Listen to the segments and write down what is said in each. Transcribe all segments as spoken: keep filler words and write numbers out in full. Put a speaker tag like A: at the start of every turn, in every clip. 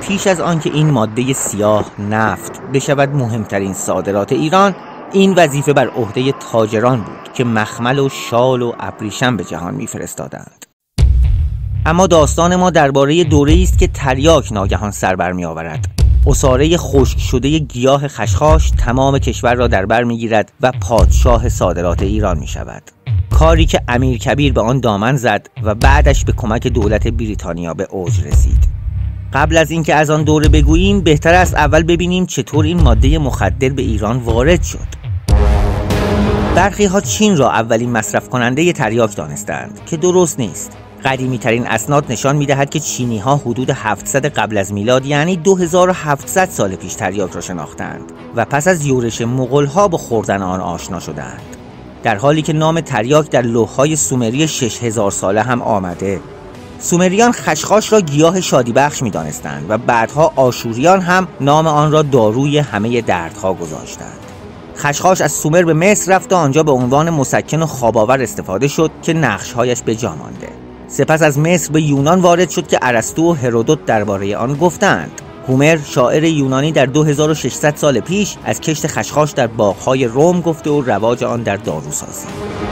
A: پیش از آنکه این ماده سیاه نفت بشود مهمترین صادرات ایران، این وظیفه بر عهده تاجران بود که مخمل و شال و ابریشم به جهان می‌فرستادند. اما داستان ما درباره دوره‌ای است که تریاک ناگهان سر بر می‌آورد. عصاره خشک شده گیاه خشخاش تمام کشور را در بر می‌گیرد و پادشاه صادرات ایران می‌شود. کاری که امیرکبیر به آن دامن زد و بعدش به کمک دولت بریتانیا به اوج رسید. قبل از اینکه از آن دوره بگوییم، بهتر است اول ببینیم چطور این ماده مخدر به ایران وارد شد. برخی ها چین را اولین مصرف کننده تریاک دانستند که درست نیست. قدیمی ترین اسناد نشان می‌دهد که چینی ها حدود هفتصد قبل از میلاد یعنی دو هزار و هفتصد سال پیش تریاک را شناختند و پس از یورش مغول ها با خوردن آن آشنا شدند. در حالی که نام تریاک در لوح‌های سومری شش هزار ساله هم آمده. سومریان خشخاش را گیاه شادی بخش می دانستند و بعدها آشوریان هم نام آن را داروی همه دردها گذاشتند. خشخاش از سومر به مصر رفت و آنجا به عنوان مسکن و خواب‌آور استفاده شد که نقش‌هایش به جا مانده. سپس از مصر به یونان وارد شد که ارسطو و هرودوت درباره آن گفتند. هومر شاعر یونانی در دو هزار و ششصد سال پیش از کشت خشخاش در باغ‌های روم گفته و رواج آن در داروسازی.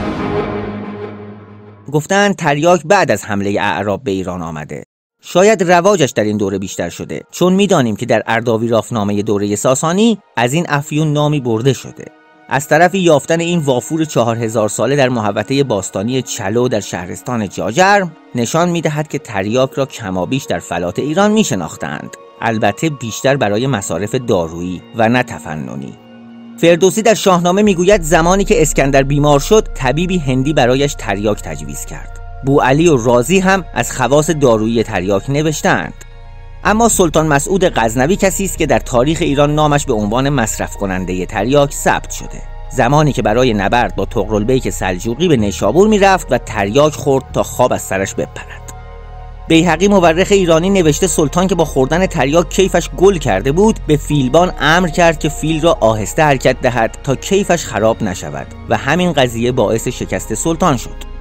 A: گفتند تریاک بعد از حمله اعراب به ایران آمده. شاید رواجش در این دوره بیشتر شده، چون می‌دانیم که در ارداویرافنامه دوره ساسانی از این افیون نامی برده شده. از طرفی یافتن این وافور چهار هزار ساله در محوطه باستانی چلو در شهرستان جاجرم نشان می‌دهد که تریاک را کمابیش در فلات ایران می‌شناختند، البته بیشتر برای مصارف دارویی و نه تفننی. فردوسی در شاهنامه میگوید زمانی که اسکندر بیمار شد طبیبی هندی برایش تریاک تجویز کرد. بوعلی و رازی هم از خواص دارویی تریاک نوشتند. اما سلطان مسعود غزنوی کسی است که در تاریخ ایران نامش به عنوان مصرف کننده تریاک ثبت شده. زمانی که برای نبرد با طغرلبیک سلجوقی به نیشابور میرفت و تریاک خورد تا خواب از سرش بپرد. بیهقی مورخ ایرانی نوشته سلطان که با خوردن تریاک کیفش گل کرده بود به فیلبان امر کرد که فیل را آهسته حرکت دهد تا کیفش خراب نشود و همین قضیه باعث شکست سلطان شد.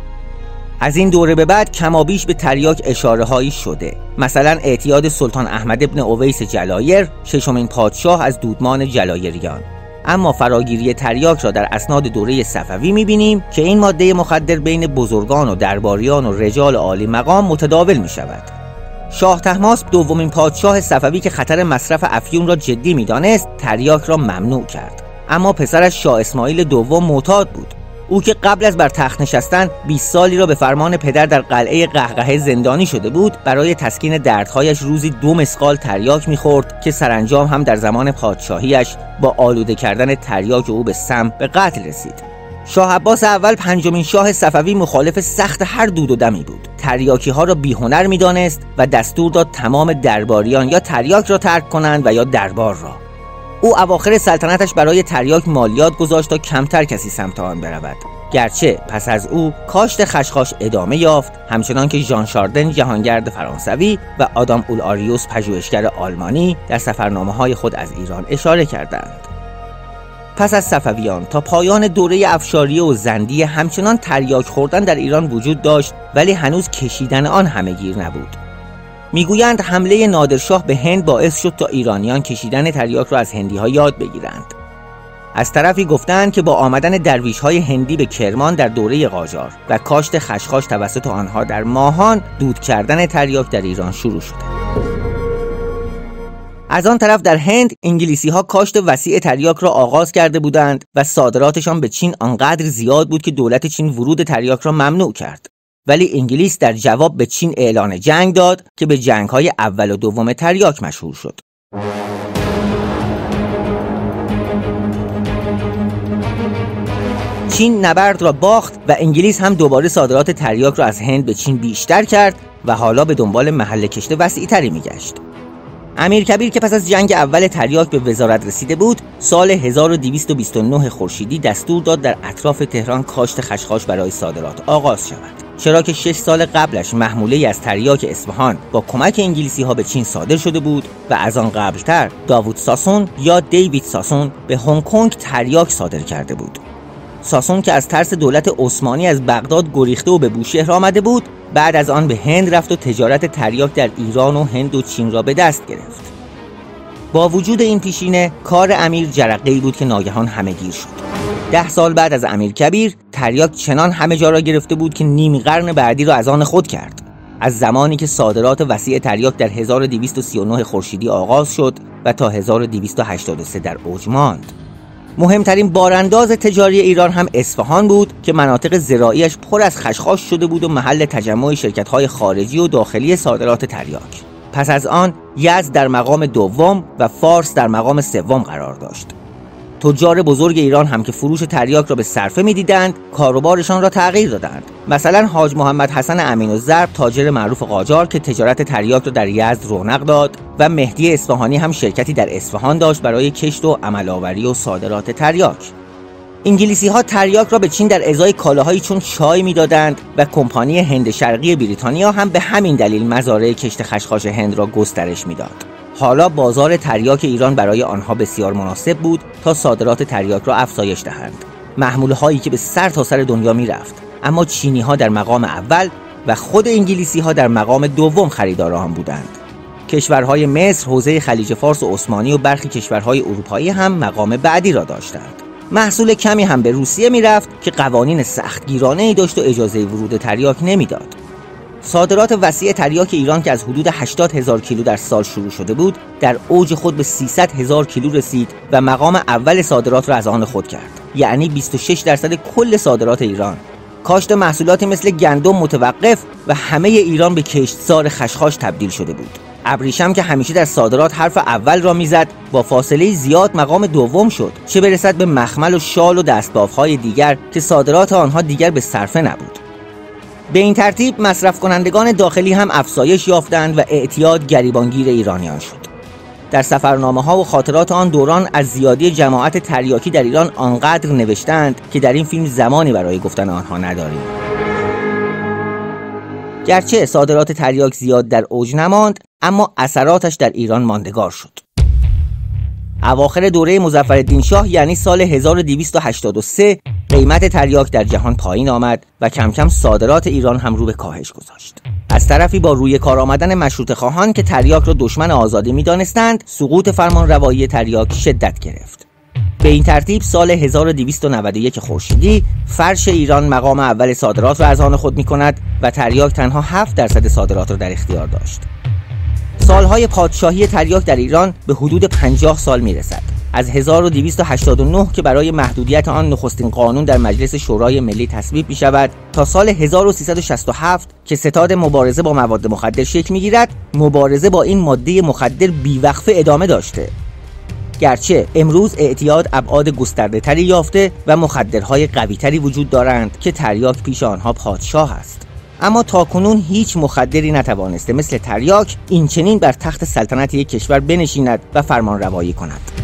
A: از این دوره به بعد کمابیش به تریاک اشاره هایی شده. مثلا اعتیاد سلطان احمد ابن اویس جلایر، ششمین پادشاه از دودمان جلایریان. اما فراگیری تریاک را در اسناد دوره صفوی می‌بینیم که این ماده مخدر بین بزرگان و درباریان و رجال عالی مقام متداول می‌شود. شاه طهماسپ دومین پادشاه صفوی که خطر مصرف افیون را جدی می‌دانست، تریاک را ممنوع کرد. اما پسرش شاه اسماعیل دوم معتاد بود. او که قبل از بر تخت نشستن بیست سالی را به فرمان پدر در قلعه قهقهه زندانی شده بود، برای تسکین دردهایش روزی دو مسقال تریاک می‌خورد که سرانجام هم در زمان پادشاهیش با آلوده کردن تریاک او به سم به قتل رسید. شاه عباس اول پنجمین شاه صفوی مخالف سخت هر دود و دمی بود. تریاکی ها را بی‌هنر می‌دانست و دستور داد تمام درباریان یا تریاک را ترک کنند و یا دربار را. او اواخر سلطنتش برای تریاک مالیات گذاشت تا کمتر کسی سمت آن برود. گرچه پس از او کاشت خشخاش ادامه یافت، همچنان که ژان شاردن جهانگرد فرانسوی و آدام اولآریوس پژوهشگر آلمانی در سفرنامه‌های خود از ایران اشاره کردند. پس از صفویان تا پایان دوره افشاریه و زندیه همچنان تریاک خوردن در ایران وجود داشت، ولی هنوز کشیدن آن همه‌گیر نبود. میگویند حمله نادرشاه به هند باعث شد تا ایرانیان کشیدن تریاک را از هندی‌ها یاد بگیرند. از طرفی گفتند که با آمدن درویش‌های هندی به کرمان در دوره قاجار و کاشت خشخاش توسط آنها در ماهان، دود کردن تریاک در ایران شروع شده. از آن طرف در هند انگلیسی‌ها کاشت وسیع تریاک را آغاز کرده بودند و صادراتشان به چین آنقدر زیاد بود که دولت چین ورود تریاک را ممنوع کرد. ولی انگلیس در جواب به چین اعلان جنگ داد که به جنگ‌های اول و دوم تریاک مشهور شد. چین نبرد را باخت و انگلیس هم دوباره صادرات تریاک را از هند به چین بیشتر کرد و حالا به دنبال محل کشت وسیع‌تری می‌گشت. امیرکبیر که پس از جنگ اول تریاک به وزارت رسیده بود، سال هزار و دویست و بیست و نه خورشیدی دستور داد در اطراف تهران کاشت خشخاش برای صادرات آغاز شود. چرا که شش سال قبلش محموله از تریاک اصفهان با کمک انگلیسی‌ها به چین صادر شده بود و از آن قبلتر داوود ساسون یا دیوید ساسون به هنگ کنگ تریاک صادر کرده بود. ساسون که از ترس دولت عثمانی از بغداد گریخته و به بوشهر آمده بود، بعد از آن به هند رفت و تجارت تریاک در ایران و هند و چین را به دست گرفت. با وجود این پیشینه، کار امیر جرقه‌ای بود که ناگهان همه‌گیر شد. ده سال بعد از امیرکبیر، تریاک چنان همه جا را گرفته بود که نیم قرن بعدی را از آن خود کرد. از زمانی که صادرات وسیع تریاک در هزار و دویست و سی و نه خورشیدی آغاز شد و تا هزار و دویست و هشتاد و سه در اوج ماند. مهمترین بارانداز تجاری ایران هم اصفهان بود که مناطق زراعیش پر از خشخاش شده بود و محل تجمع شرکت‌های خارجی و داخلی صادرات تریاک. پس از آن یزد در مقام دوم و فارس در مقام سوم قرار داشت. تجار بزرگ ایران هم که فروش تریاک را به صرفه می‌دیدند، کاروبارشان را تغییر دادند. مثلا حاج محمد حسن امین‌الضرب، تاجر معروف قاجار که تجارت تریاک را در یزد رونق داد، و مهدی اصفهانی هم شرکتی در اصفهان داشت برای کشت و عمل‌آوری و صادرات تریاک. انگلیسی‌ها تریاک را به چین در ازای کالاهایی چون چای می‌دادند و کمپانی هند شرقی بریتانیا هم به همین دلیل مزارع کشت خشخاش هند را گسترش می‌داد. حالا بازار تریاک ایران برای آنها بسیار مناسب بود تا صادرات تریاک را افزایش دهند. محمولهایی که به سر تا سر دنیا می‌رفت، اما چینی‌ها در مقام اول و خود انگلیسی‌ها در مقام دوم خریدار آن بودند. کشورهای مصر، حوزه خلیج فارس و عثمانی و برخی کشورهای اروپایی هم مقام بعدی را داشتند. محصول کمی هم به روسیه می‌رفت که قوانین سختگیرانه‌ای داشت و اجازه ورود تریاک نمی‌داد. صادرات وسیع تریاک ایران که از حدود هشتاد هزار کیلو در سال شروع شده بود، در اوج خود به سیصد هزار کیلو رسید و مقام اول صادرات را از آن خود کرد، یعنی بیست و شش درصد کل صادرات ایران. کاشت محصولاتی مثل گندم متوقف و همه ایران به کشتزار خشخاش تبدیل شده بود. ابریشم که همیشه در صادرات حرف اول را میزد، با فاصله زیاد مقام دوم شد، چه برسد به مخمل و شال و دستباف‌های دیگر که صادرات آنها دیگر به صرفه نبود. به این ترتیب مصرف کنندگان داخلی هم افزایش یافتند و اعتیاد گریبانگیر ایرانیان شد. در سفرنامه‌ها و خاطرات آن دوران از زیادی جماعت تریاکی در ایران آنقدر نوشتند که در این فیلم زمانی برای گفتن آنها نداریم. گرچه صادرات تریاک زیاد در اوج نماند، اما اثراتش در ایران ماندگار شد. اواخر دوره مظفرالدین شاه یعنی سال هزار و دویست و هشتاد و سه قیمت تریاک در جهان پایین آمد و کم کم صادرات ایران هم رو به کاهش گذاشت. از طرفی با روی کار آمدن مشروطه خواهان که تریاک را دشمن آزادی می‌دانستند، سقوط فرمان روایی تریاک شدت گرفت. به این ترتیب سال هزار و دویست و نود و یک خورشیدی فرش ایران مقام اول صادرات را از آن خود می‌کند و تریاک تنها هفت درصد صادرات را در اختیار داشت. سالهای پادشاهی تریاک در ایران به حدود پنجاه سال میرسد. از هزار و دویست و هشتاد و نه که برای محدودیت آن نخستین قانون در مجلس شورای ملی تصویب می شود تا سال هزار و سیصد و شصت و هفت که ستاد مبارزه با مواد مخدر شکل می گیرد، مبارزه با این ماده مخدر بیوقفه ادامه داشته. گرچه امروز اعتیاد ابعاد گسترده تری یافته و مخدرهای قوی تری وجود دارند که تریاک پیش آنها پادشاه است، اما تاکنون هیچ مخدری نتوانسته مثل تریاک این چنین بر تخت سلطنت یک کشور بنشیند و فرمان روایی کند.